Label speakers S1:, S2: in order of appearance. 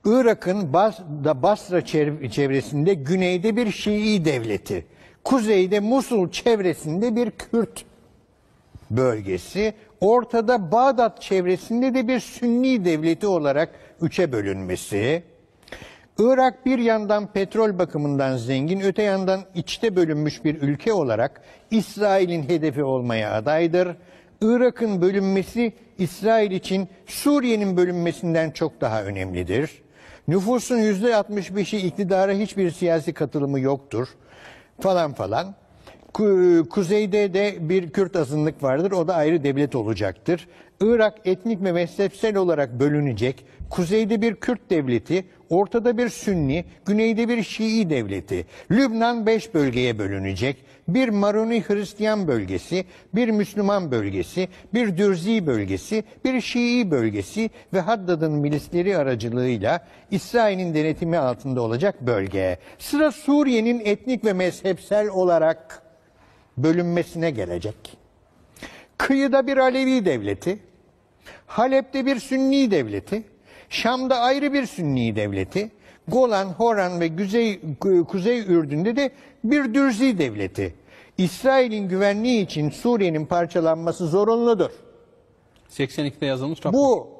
S1: Irak'ın Basra çevresinde güneyde bir Şii devleti, kuzeyde Musul çevresinde bir Kürt bölgesi, ortada Bağdat çevresinde de bir Sünni devleti olarak üçe bölünmesi. Irak bir yandan petrol bakımından zengin, öte yandan içte bölünmüş bir ülke olarak İsrail'in hedefi olmaya adaydır. Irak'ın bölünmesi İsrail için Suriye'nin bölünmesinden çok daha önemlidir. Nüfusun %65'i iktidara hiçbir siyasi katılımı yoktur falan falan. Kuzeyde de bir Kürt azınlık vardır, o da ayrı devlet olacaktır. Irak etnik ve mezhepsel olarak bölünecek. Kuzeyde bir Kürt devleti, ortada bir Sünni, güneyde bir Şii devleti. Lübnan 5 bölgeye bölünecek. Bir Maruni Hristiyan bölgesi, bir Müslüman bölgesi, bir Dürzi bölgesi, bir Şii bölgesi ve Haddad'ın milisleri aracılığıyla İsrail'in denetimi altında olacak bölge. Sıra Suriye'nin etnik ve mezhepsel olarak bölünmesine gelecek. Kıyıda bir Alevi devleti, Halep'te bir Sünni devleti, Şam'da ayrı bir Sünni devleti, Golan, Horan ve Kuzey Ürdün'de de bir Dürzi devleti. İsrail'in güvenliği için Suriye'nin parçalanması zorunludur.
S2: 82'de yazılmış rapor.
S1: Bu